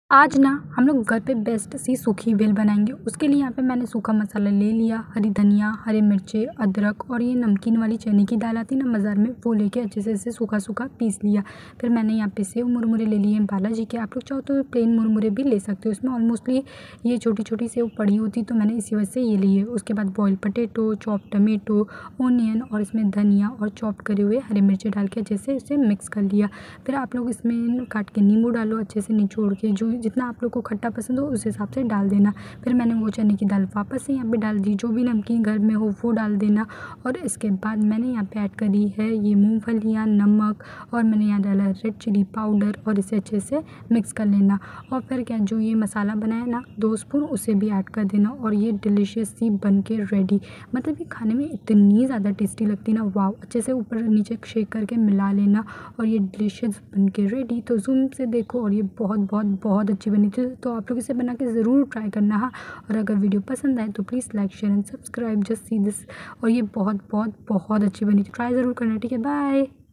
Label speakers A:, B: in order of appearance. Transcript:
A: आज ना हम लोग घर पे बेस्ट सी सूखी भेल बनाएंगे। उसके लिए यहाँ पे मैंने सूखा मसाला ले लिया, हरी धनिया, हरी मिर्ची, अदरक और ये नमकीन वाली चने की दाल आती है ना बाज़ार में, वो लेके अच्छे से इसे सूखा सूखा पीस लिया। फिर मैंने यहाँ पे सेव मुरमुरे ले लिए हैं बालाजी के। आप लोग चाहो तो प्लेन मुरमुरे भी ले सकते हो। इसमें ऑलमोस्टली ये छोटी छोटी सेव पड़ी होती, तो मैंने इसी वजह से ये लिए। उसके बाद boil potato, chop tomato, onion और इसमें धनिया और चॉप करे हुए हरी मिर्ची डाल के अच्छे से इसे मिक्स कर लिया। फिर आप लोग इसमें काट के नींबू डालो अच्छे से निचोड़ के, जो जितना आप लोग को खट्टा पसंद हो उस हिसाब से डाल देना। फिर मैंने वो चने की दाल वापस से यहाँ पे डाल दी, जो भी नमकीन घर में हो वो डाल देना। और इसके बाद मैंने यहाँ पे ऐड करी है ये मूंगफलियाँ, नमक और मैंने यहाँ डाला रेड चिली पाउडर और इसे अच्छे से मिक्स कर लेना। और फिर क्या, जो ये मसाला बनाया ना 2 स्पून, उसे भी ऐड कर देना और ये डिलीशियस सी बन के रेडी। मतलब ये खाने में इतनी ज़्यादा टेस्टी लगती ना, वाव। अच्छे से ऊपर नीचे शेक करके मिला लेना और ये डिलीशियस बन के रेडी। तो जूम से देखो, और ये बहुत बहुत बहुत अच्छी बनी थी। तो आप लोग इसे बना के ज़रूर ट्राई करना। हाँ, और अगर वीडियो पसंद आए तो please like share and subscribe, just see this. और ये बहुत बहुत बहुत अच्छी बनी थी, ट्राई ज़रूर करना। ठीक है, बाय।